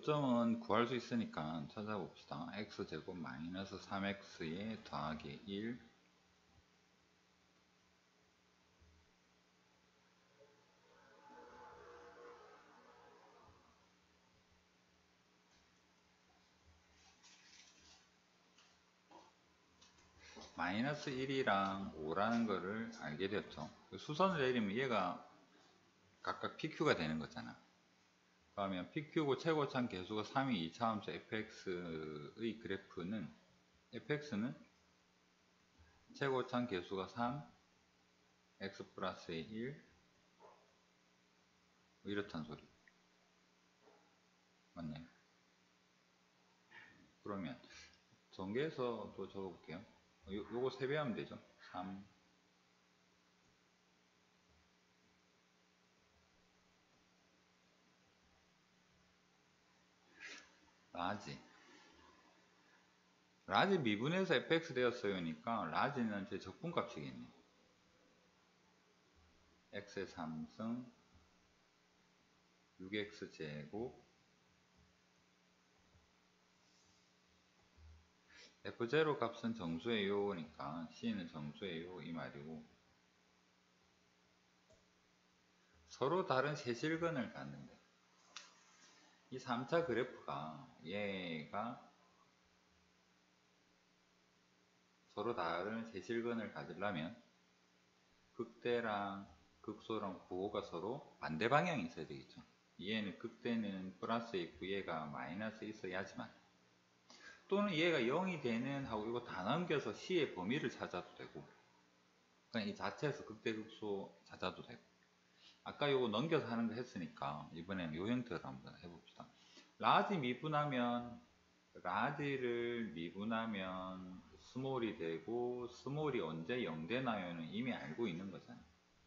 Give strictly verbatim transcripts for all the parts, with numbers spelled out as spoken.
요점은 구할 수 있으니까 찾아봅시다. x제곱 마이너스 삼 엑스에 더하기 일 마이너스 일이랑 오라는 거를 알게 되었죠. 수선을 내리면 얘가 각각 피큐가 되는 거잖아. 그러면 피큐고 최고참 계수가 삼이 이차함수 fx의 그래프는 fx는 최고참 계수가 삼, x 플러스 일 뭐 이렇단 소리 맞나요? 그러면 전개해서 또 적어볼게요. 요, 요거 세배하면 되죠. 삼 라지 라지 미분해서 fx 되었어요니까 라지는 제 적분값이겠네. x의 삼승 육 엑스 제곱 에프 제로 값은 정수예요니까 C는 정수예요 이 말이고, 서로 다른 세실근을 갖는데 이 삼 차 그래프가 얘가 서로 다른 세실근을 가지려면 극대랑 극소랑 부호가 서로 반대 방향이 있어야 되겠죠. 얘는 극대는 플러스 있고 얘가 마이너스 있어야지만, 또는 얘가 영이 되는 하고 이거 다 넘겨서 C의 범위를 찾아도 되고, 그냥 이 자체에서 극대 극소 찾아도 되고, 아까 요거 넘겨서 하는 거 했으니까 이번에는 요 형태로 한번 해봅시다. 라지 미분하면 라지를 미분하면 스몰이 되고, 스몰이 언제 영 되나요는 이미 알고 있는 거잖아요.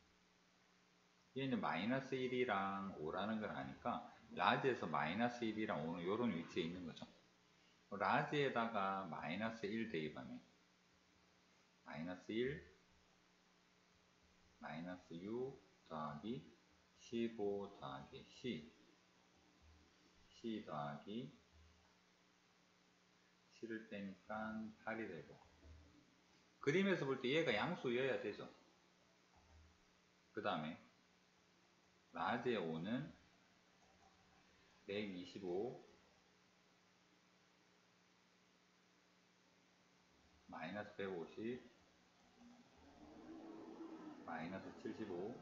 얘는 마이너스 일이랑 오라는 걸 아니까 라지에서 마이너스 일이랑 오는 요런 위치에 있는 거죠. 라지에다가 마이너스 일 대입하면 마이너스 일 마이너스 육 더하기 십오 더하기 C C 더하기 C를 빼니까 팔이 되고, 그림에서 볼 때 얘가 양수여야 되죠. 그 다음에 라지에 오는 백이십오 마이너스 백오십 마이너스 칠십오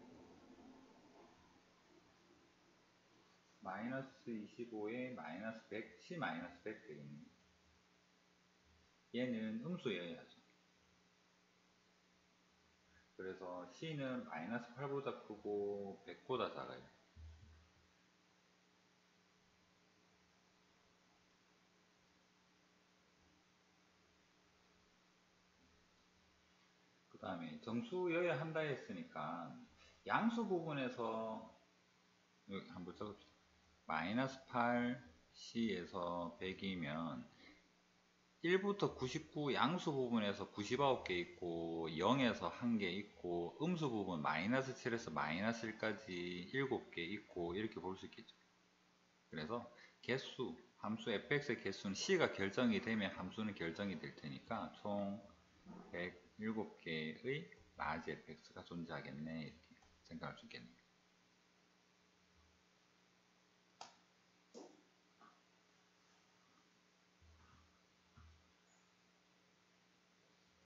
마이너스 이십오에 마이너스 백, C 마이너스 백 되겠네요. 얘는 음수여야죠. 그래서 C는 마이너스 팔보다 크고 백보다 작아요. 그 다음에 정수여야 한다 했으니까 양수 부분에서 여기 한번 써봅시다. 마이너스 팔 C에서 백이면 일부터 구십구 양수 부분에서 구십구 개 있고 영에서 한 개 있고 음수 부분 마이너스 칠에서 마이너스 일까지 일곱 개 있고 이렇게 볼 수 있겠죠. 그래서 개수, 함수 fx의 개수는 C가 결정이 되면 함수는 결정이 될 테니까 총 백칠 개의 라지 fx가 존재하겠네 이렇게 생각할 수 있겠네요.